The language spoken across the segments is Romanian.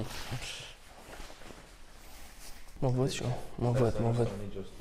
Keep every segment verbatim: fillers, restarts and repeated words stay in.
Mă văd și eu, mă văd, mă văd.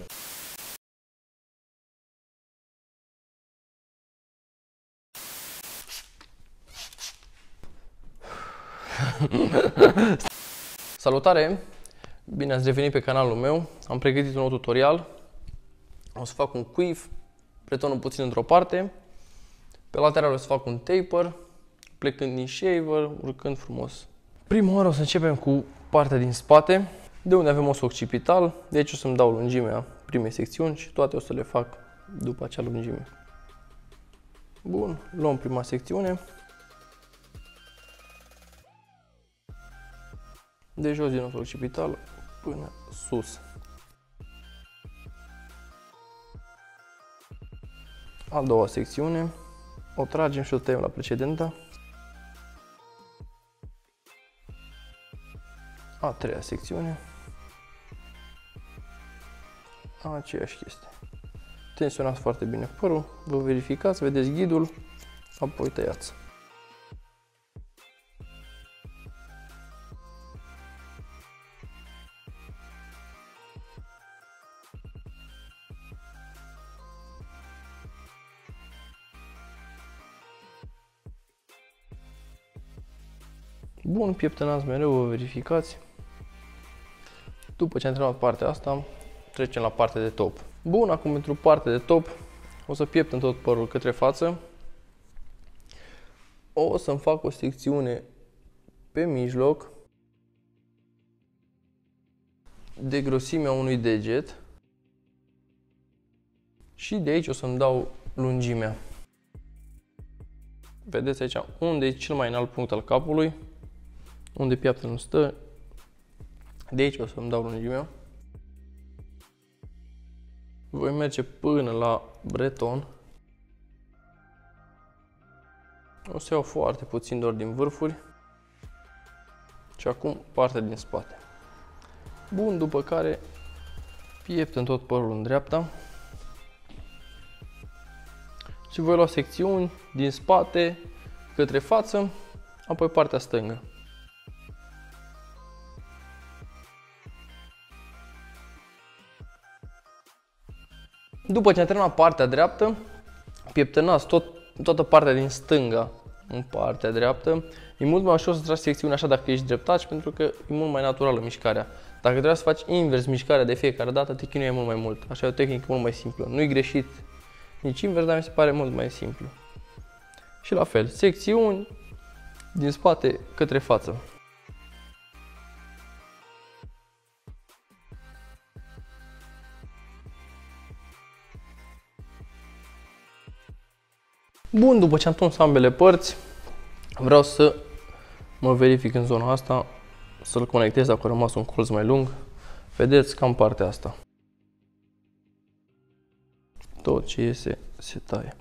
Salutare! Bine ați revenit pe canalul meu. Am pregătit un nou tutorial. O să fac un quiff, pretonul puțin într-o parte. Pe lateral o să fac un taper, plecând din shaver, urcând frumos. Prima oară o să începem cu partea din spate, de unde avem osul occipital. Deci o să-mi dau lungimea primei secțiuni și toate o să le fac după acea lungime. Bun, luăm prima secțiune. De jos din osul occipital până sus. A doua secțiune, o tragem și o tăiem la precedenta. A treia secțiune, aceeași chestie. Tensionați foarte bine părul, vă verificați, vedeți ghidul, apoi tăiați. Bun, pieptănați mereu, vă verificați. După ce am terminat partea asta, trecem la partea de top. Bun, acum pentru partea de top o să pieptăm tot părul către față. O să-mi fac o secțiune pe mijloc de grosimea unui deget și de aici o să-mi dau lungimea. Vedeți aici unde e cel mai înalt punct al capului, unde pieptul nu stă. De aici o să-mi dau lungimea. Voi merge până la breton. O să iau foarte puțin doar din vârfuri. Și acum partea din spate. Bun, după care pieptăm tot părul în dreapta. Și voi lua secțiuni din spate către față, apoi partea stângă. După ce am terminat partea dreaptă, pieptănați tot, toată partea din stânga în partea dreaptă. E mult mai ușor să tragi secțiunea așa dacă ești dreptaș, pentru că e mult mai naturală mișcarea. Dacă trebuie să faci invers mișcarea de fiecare dată, te chinuie mult mai mult. Așa e o tehnică mult mai simplă. Nu e greșit nici invers, dar mi se pare mult mai simplu. Și la fel, secțiuni din spate către față. Bun, după ce am tuns ambele părți, vreau să mă verific în zona asta, să-l conectez dacă a rămas un colț mai lung. Vedeți, cam partea asta. Tot ce iese se taie.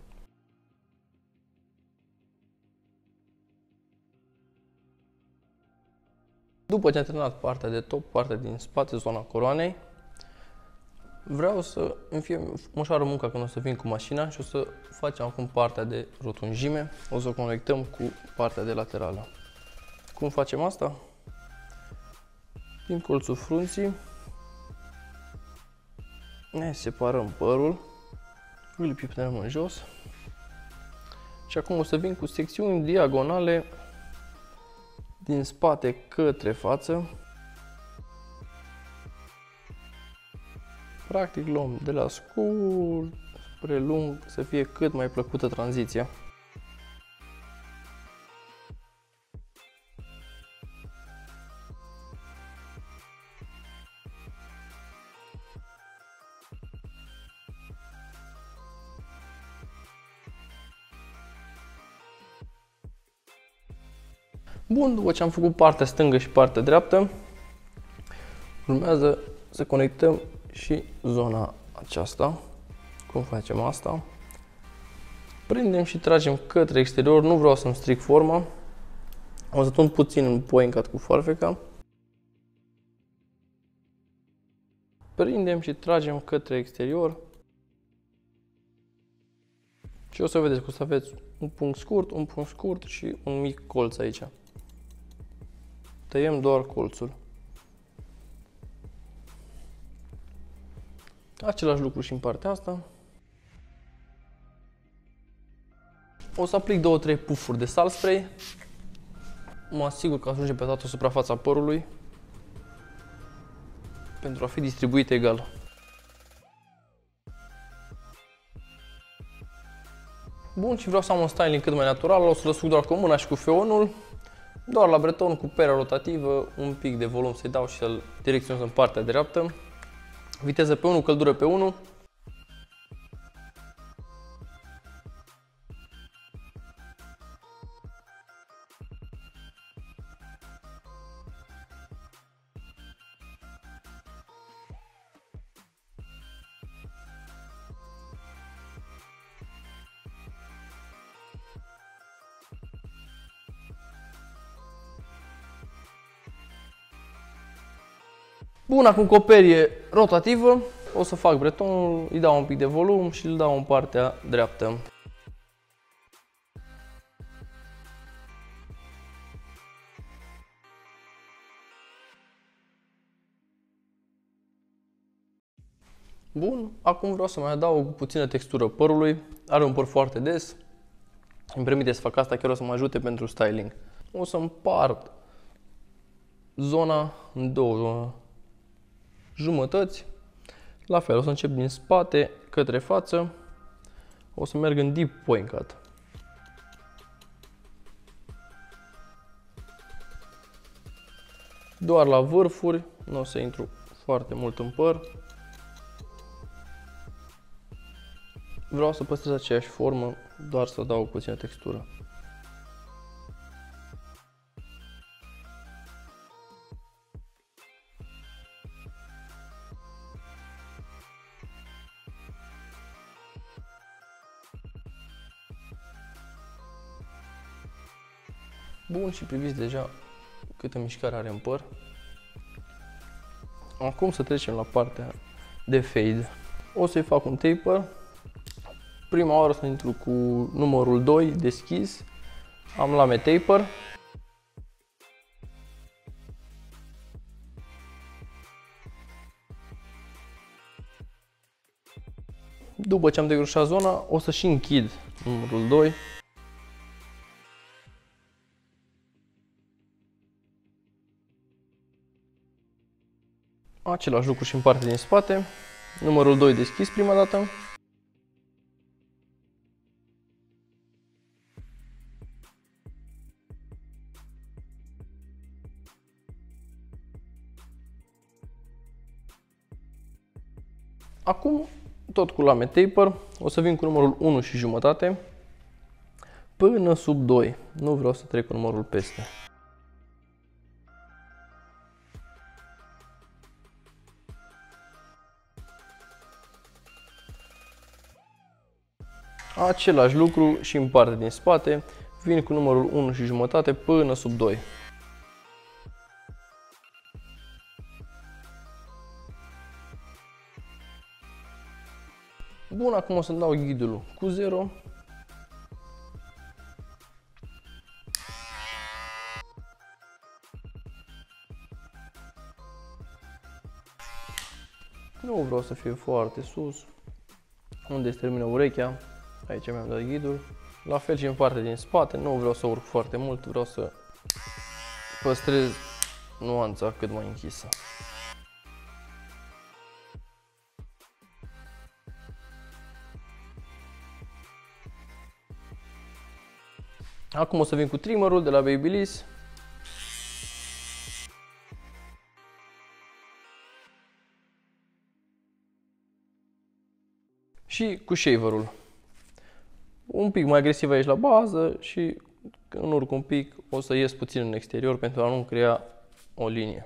După ce am terminat partea de top, partea din spate, zona coroanei, vreau să îmi fie ușoară munca când o să vin cu mașina și o să facem acum partea de rotunjime. O să o conectăm cu partea de laterală. Cum facem asta? Din colțul frunții ne separăm părul, îl pieptăm în jos și acum o să vin cu secțiuni diagonale din spate către față. Practic luăm de la scurt spre lung, să fie cât mai plăcută tranziția. Bun, după ce am făcut partea stângă și partea dreaptă, urmează să conectăm și zona aceasta. Cum facem asta? Prindem și tragem către exterior, nu vreau să-mi stric forma. O să tund puțin în poencat cu foarfeca. Prindem și tragem către exterior. Și o să vedeți că o să aveți un punct scurt, un punct scurt și un mic colț aici. Tăiem doar colțul. Același lucru și în partea asta. O să aplic două trei pufuri de salt spray. Mă asigur că ajunge pe toată suprafața părului pentru a fi distribuit egal. Bun, și vreau să am un styling cât mai natural, o să le suc doar cu mâna și cu feonul, doar la breton cu perea rotativă, un pic de volum să-i dau și să-l direcționez în partea dreaptă. Viteză pe unu, căldură pe unu. Bun, acum cu o perie rotativă o să fac bretonul, îi dau un pic de volum și îl dau în partea dreaptă. Bun, acum vreau să mai adaug puțină textură părului. Are un păr foarte des. Îmi permite să fac asta, chiar o să mă ajute pentru styling. O să împart zona în două jumătăți. La fel, o să încep din spate către față. O să merg în deep point cut. Doar la vârfuri, nu o să intru foarte mult în păr. Vreau să păstrez aceeași formă, doar să dau puțină textură. Bun, și priviți deja câtă mișcare are în păr. Acum să trecem la partea de fade. O să-i fac un taper. Prima oară o să intru cu numărul doi deschis. Am lame taper. După ce am degrușat zona, o să și închid numărul doi. Același lucru și în partea din spate. Numărul doi deschis prima dată. Acum, tot cu lame taper, o să vin cu numărul unu și jumătate până sub doi. Nu vreau să trec cu numărul peste. Același lucru și în partea din spate, vin cu numărul unu și jumătate până sub doi. Bun, acum o să-mi dau ghidul cu zero. Nu vreau să fie foarte sus, unde se termină urechea. Aici mi-am dat ghidul. La fel și în partea din spate, nu vreau să urc foarte mult, vreau să păstrez nuanța cât mai închisă. Acum o să vin cu trimmerul de la Babyliss. Și cu shaverul. Un pic mai agresiv aici la bază și când urc un pic o să ies puțin în exterior pentru a nu crea o linie.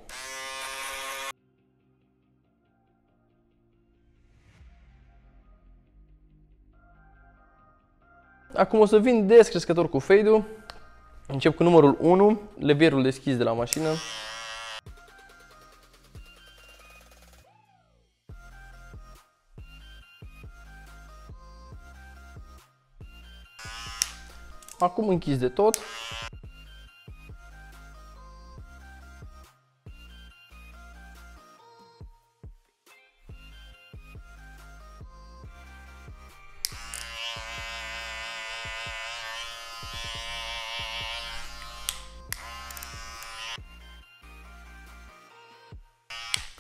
Acum o să vin descrescător cu fade-ul. Încep cu numărul unu, levierul deschis de la mașină. Acum închis de tot.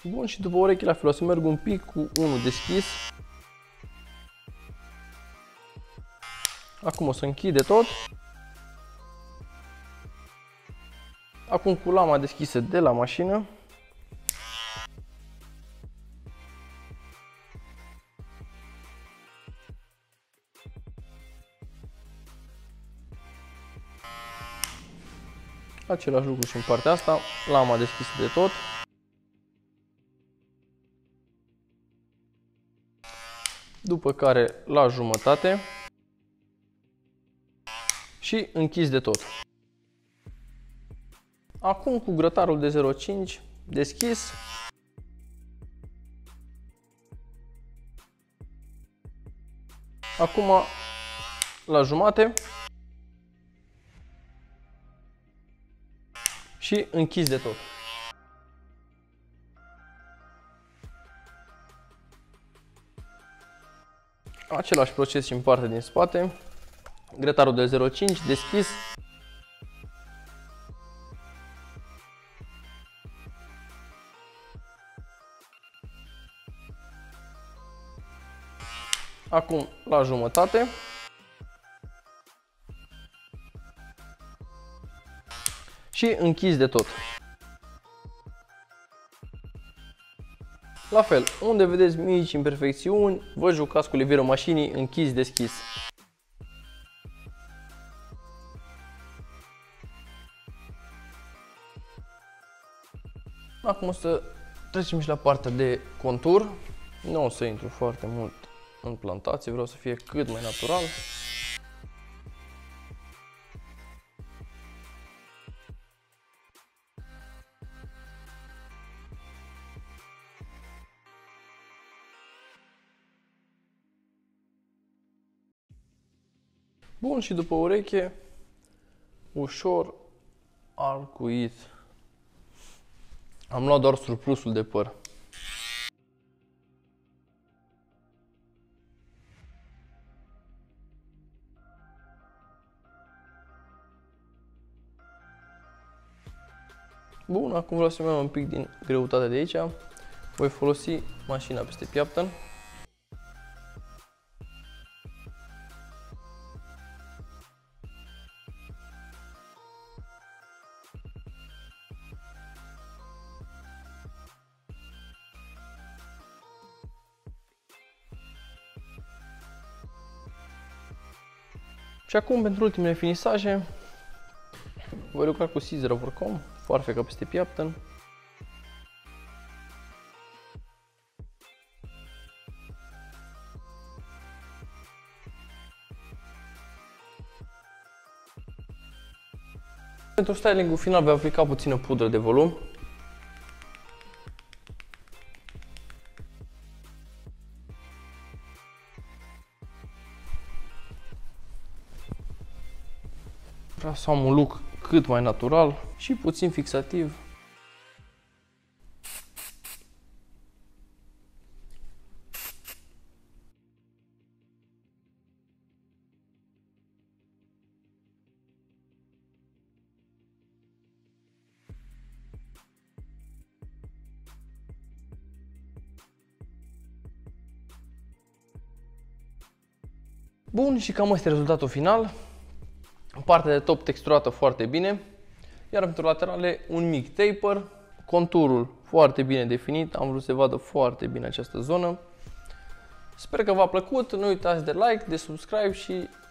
Bun, și după urechi la fel o să merg un pic cu unul deschis. Acum o să închid de tot. Acum cu lama deschisă de la mașină. Același lucru și în partea asta, lama deschisă de tot. După care la jumătate și închis de tot. Acum cu grătarul de zero virgulă cinci deschis. Acum la jumate și închis de tot. Același proces și în partea din spate. Grătarul de zero virgulă cinci deschis. Acum la jumătate. Și închis de tot. La fel, unde vedeți mici imperfecțiuni, vă jucați cu levierul mașinii închis-deschis. Acum o să trecem și la partea de contur. Nu o să intru foarte mult în plantație, vreau să fie cât mai natural. Bun, și după ureche, ușor arcuit. Am luat doar surplusul de păr. Bun, acum vreau să-mi iau un pic din greutatea de aici. Voi folosi mașina peste piaptăn. Și acum, pentru ultimele finisaje, voi lucra cu scissor over comb, foarfecă peste piaptăn. Pentru styling-ul final voi aplica puțină pudră de volum. Vreau să am un look cât mai natural și puțin fixativ. Bun, și cam este rezultatul final. Partea de top texturată foarte bine, iar pentru laterale un mic taper, conturul foarte bine definit, am vrut să vadă foarte bine această zonă. Sper că v-a plăcut, nu uitați de like, de subscribe și